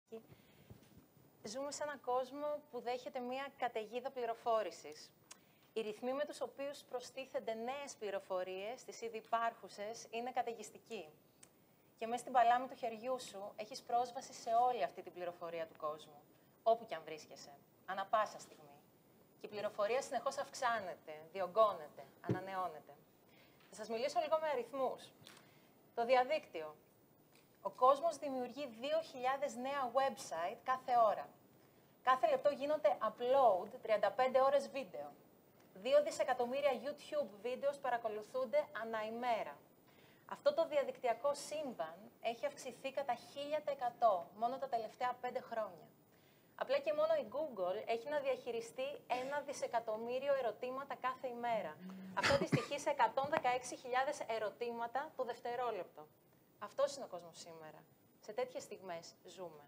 Ζούμε σε έναν κόσμο που δέχεται μια καταιγίδα πληροφόρησης. Οι ρυθμοί με τους οποίους προστίθενται νέες πληροφορίες, τις ήδη υπάρχουσες, είναι καταιγιστικοί. Και μέσα στην παλάμη του χεριού σου έχεις πρόσβαση σε όλη αυτή την πληροφορία του κόσμου, όπου κι αν βρίσκεσαι, ανά πάσα στιγμή. Και η πληροφορία συνεχώς αυξάνεται, διωγγώνεται, ανανεώνεται. Θα σας μιλήσω λίγο με αριθμούς. Το διαδίκτυο. Ο κόσμος δημιουργεί 2.000 νέα website κάθε ώρα. Κάθε λεπτό γίνονται upload 35 ώρες βίντεο. 2 δισεκατομμύρια YouTube βίντεο παρακολουθούνται ανά ημέρα. Αυτό το διαδικτυακό σύμπαν έχει αυξηθεί κατά 1000% μόνο τα τελευταία 5 χρόνια. Απλά και μόνο η Google έχει να διαχειριστεί 1 δισεκατομμύριο ερωτήματα κάθε ημέρα. Αυτό αντιστοιχεί σε 116.000 ερωτήματα το δευτερόλεπτο. Αυτός είναι ο κόσμος σήμερα. Σε τέτοιες στιγμές ζούμε.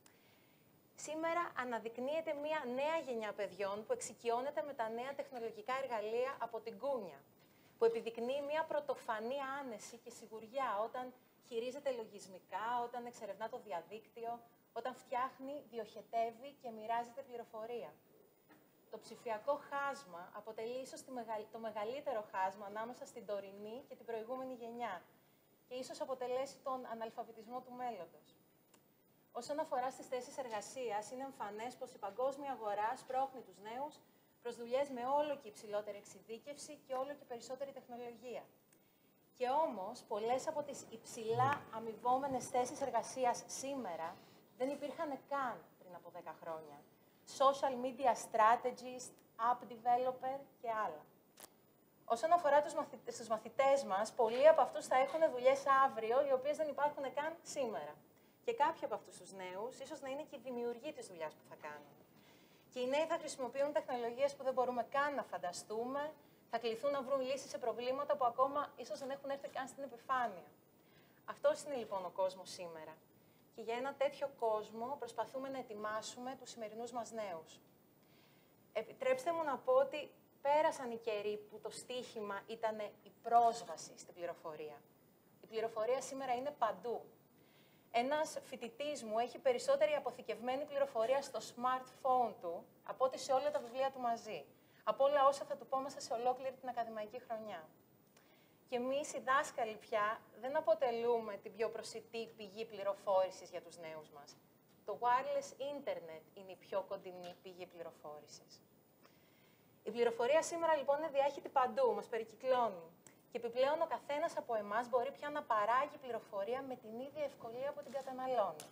Σήμερα αναδεικνύεται μια νέα γενιά παιδιών που εξοικειώνεται με τα νέα τεχνολογικά εργαλεία από την κούνια, που επιδεικνύει μια πρωτοφανή άνεση και σιγουριά όταν χειρίζεται λογισμικά, όταν εξερευνά το διαδίκτυο, όταν φτιάχνει, διοχετεύει και μοιράζεται πληροφορία. Το ψηφιακό χάσμα αποτελεί ίσως το μεγαλύτερο χάσμα ανάμεσα στην τωρινή και την προηγούμενη γενιά και ίσως αποτελέσει τον αναλφαβητισμό του μέλλοντος. Όσον αφορά στις θέσεις εργασίας, είναι εμφανές πως η παγκόσμια αγορά σπρώχνει τους νέους προς δουλειές με όλο και υψηλότερη εξειδίκευση και όλο και περισσότερη τεχνολογία. Και όμως, πολλές από τις υψηλά αμοιβόμενες θέσεις εργασίας σήμερα δεν υπήρχαν καν πριν από 10 χρόνια. Social media strategist, app developer και άλλα. Όσον αφορά τους μαθητές μας, πολλοί από αυτούς θα έχουν δουλειές αύριο, οι οποίες δεν υπάρχουν καν σήμερα. Και κάποιοι από αυτούς τους νέους, ίσως να είναι και οι δημιουργοί της δουλειάς που θα κάνουν. Και οι νέοι θα χρησιμοποιούν τεχνολογίες που δεν μπορούμε καν να φανταστούμε, θα κληθούν να βρουν λύσεις σε προβλήματα που ακόμα ίσως δεν έχουν έρθει καν στην επιφάνεια. Αυτός είναι λοιπόν ο κόσμος σήμερα. Και για ένα τέτοιο κόσμο προσπαθούμε να ετοιμάσουμε τους σημερινούς μας νέους. Επιτρέψτε μου να πω ότι πέρασαν οι καιροί που το στίχημα ήταν η πρόσβαση στην πληροφορία. Η πληροφορία σήμερα είναι παντού. Ένας φοιτητής μου έχει περισσότερη αποθηκευμένη πληροφορία στο smartphone του από ό,τι σε όλα τα βιβλία του μαζί. Από όλα όσα θα του πω μέσα σε ολόκληρη την ακαδημαϊκή χρονιά. Και εμείς οι δάσκαλοι πια δεν αποτελούμε την πιο προσιτή πηγή πληροφόρησης για τους νέους μας. Το wireless internet είναι η πιο κοντινή πηγή πληροφόρησης. Η πληροφορία σήμερα λοιπόν είναι διάχυτη παντού, μας περικυκλώνει. Και επιπλέον ο καθένας από εμάς μπορεί πια να παράγει πληροφορία με την ίδια ευκολία που την καταναλώνει.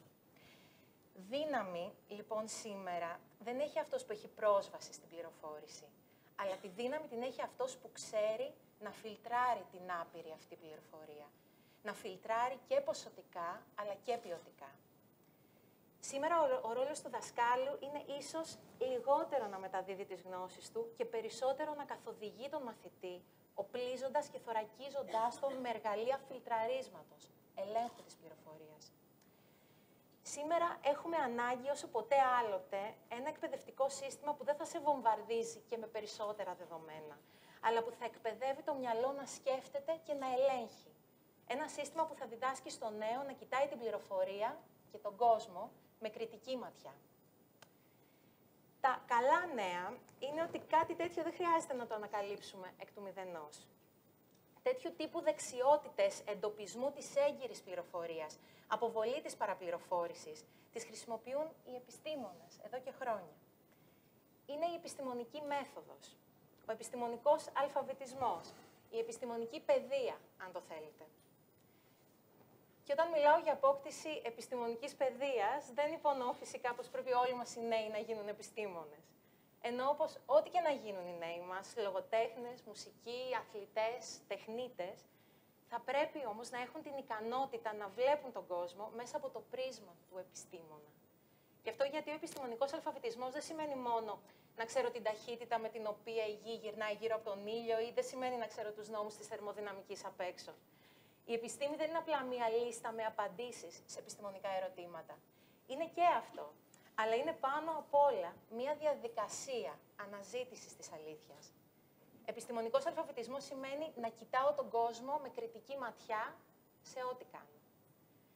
Δύναμη, λοιπόν, σήμερα δεν έχει αυτός που έχει πρόσβαση στην πληροφόρηση, αλλά τη δύναμη την έχει αυτός που ξέρει να φιλτράρει την άπειρη αυτή πληροφορία. Να φιλτράρει και ποσοτικά, αλλά και ποιοτικά. Σήμερα ο ρόλος του δασκάλου είναι ίσως λιγότερο να μεταδίδει τις γνώσεις του και περισσότερο να καθοδηγεί τον μαθητή, οπλίζοντας και θωρακίζοντάς τον με εργαλεία φιλτραρίσματος, ελέγχου της πληροφορίας. Σήμερα έχουμε ανάγκη όσο ποτέ άλλοτε ένα εκπαιδευτικό σύστημα που δεν θα σε βομβαρδίζει και με περισσότερα δεδομένα, αλλά που θα εκπαιδεύει το μυαλό να σκέφτεται και να ελέγχει. Ένα σύστημα που θα διδάσκει στον νέο να κοιτάει την πληροφορία και τον κόσμο με κριτική ματιά. Τα καλά νέα είναι ότι κάτι τέτοιο δεν χρειάζεται να το ανακαλύψουμε εκ του μηδενός. Τέτοιου τύπου δεξιότητες εντοπισμού της έγκυρης πληροφορίας, αποβολή της παραπληροφόρησης, τις χρησιμοποιούν οι επιστήμονες εδώ και χρόνια. Είναι η επιστημονική μέθοδος, ο επιστημονικός αλφαβητισμός, η επιστημονική παιδεία, αν το θέλετε. Και όταν μιλάω για απόκτηση επιστημονικής παιδείας, δεν υπονοώ φυσικά πως πρέπει όλοι μας οι νέοι να γίνουν επιστήμονες. Εννοώ πως ό,τι και να γίνουν οι νέοι μας, λογοτέχνες, μουσικοί, αθλητές, τεχνίτες, θα πρέπει όμως να έχουν την ικανότητα να βλέπουν τον κόσμο μέσα από το πρίσμα του επιστήμονα. Γι' αυτό γιατί ο επιστημονικός αλφαβητισμός δεν σημαίνει μόνο να ξέρω την ταχύτητα με την οποία η γη γυρνάει γύρω από τον ήλιο ή δεν σημαίνει να ξέρω τους νόμους της θερμοδυναμικής απ' έξω. Η επιστήμη δεν είναι απλά μία λίστα με απαντήσεις σε επιστημονικά ερωτήματα. Είναι και αυτό, αλλά είναι πάνω απ' όλα μία διαδικασία αναζήτησης της αλήθειας. Επιστημονικός αλφαβητισμός σημαίνει να κοιτάω τον κόσμο με κριτική ματιά σε ό,τι κάνω.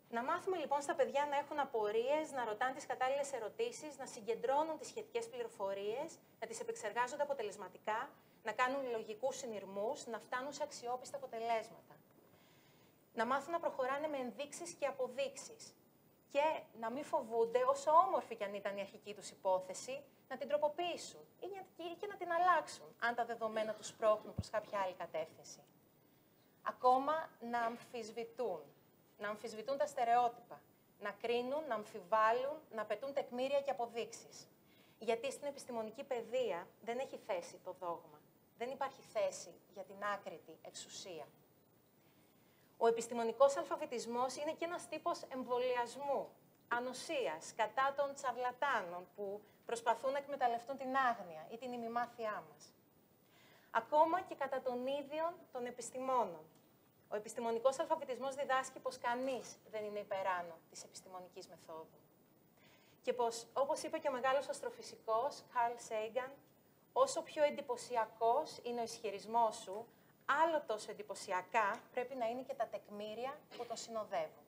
Να μάθουμε λοιπόν στα παιδιά να έχουν απορίες, να ρωτάνε τις κατάλληλες ερωτήσεις, να συγκεντρώνουν τις σχετικές πληροφορίες, να τις επεξεργάζονται αποτελεσματικά, να κάνουν λογικούς συνειρμούς, να φτάνουν σε αξιόπιστα αποτελέσματα. Να μάθουν να προχωράνε με ενδείξεις και αποδείξεις. Και να μην φοβούνται, όσο όμορφη κι αν ήταν η αρχική τους υπόθεση, να την τροποποιήσουν ή και να την αλλάξουν, αν τα δεδομένα τους πρόχνουν προς κάποια άλλη κατεύθυνση. Ακόμα να αμφισβητούν. Να αμφισβητούν τα στερεότυπα. Να κρίνουν, να αμφιβάλλουν, να απαιτούν τεκμήρια και αποδείξεις. Γιατί στην επιστημονική παιδεία δεν έχει θέση το δόγμα. Δεν υπάρχει θέση για την άκριτη εξουσία. Ο επιστημονικός αλφαβητισμός είναι και ένας τύπος εμβολιασμού, ανοσίας, κατά των τσαρλατάνων που προσπαθούν να εκμεταλλευτούν την άγνοια ή την ημιμάθειά μας. Ακόμα και κατά των ίδιων των επιστημόνων. Ο επιστημονικός αλφαβητισμός διδάσκει πως κανείς δεν είναι υπεράνω της επιστημονικής μεθόδου. Και πως, όπως είπε και ο μεγάλος αστροφυσικός, Carl Sagan, όσο πιο εντυπωσιακός είναι ο ισχυρισμός σου, άλλο τόσο εντυπωσιακά πρέπει να είναι και τα τεκμήρια που τον συνοδεύουν.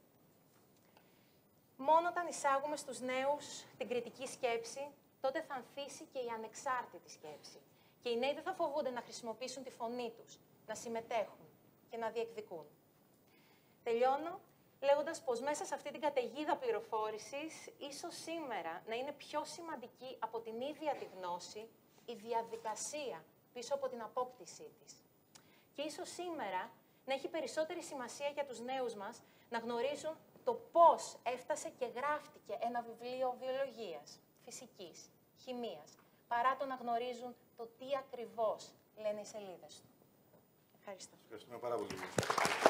Μόνο όταν εισάγουμε στους νέους την κριτική σκέψη, τότε θα ανθίσει και η ανεξάρτητη σκέψη. Και οι νέοι δεν θα φοβούνται να χρησιμοποιήσουν τη φωνή τους, να συμμετέχουν και να διεκδικούν. Τελειώνω λέγοντας πως μέσα σε αυτή την καταιγίδα πληροφόρησης, ίσως σήμερα να είναι πιο σημαντική από την ίδια τη γνώση η διαδικασία πίσω από την απόκτησή της. Και ίσως σήμερα να έχει περισσότερη σημασία για τους νέους μας να γνωρίζουν το πώς έφτασε και γράφτηκε ένα βιβλίο βιολογίας, φυσικής, χημείας, παρά το να γνωρίζουν το τι ακριβώς λένε οι σελίδες του. Ευχαριστώ. Ευχαριστούμε πάρα πολύ.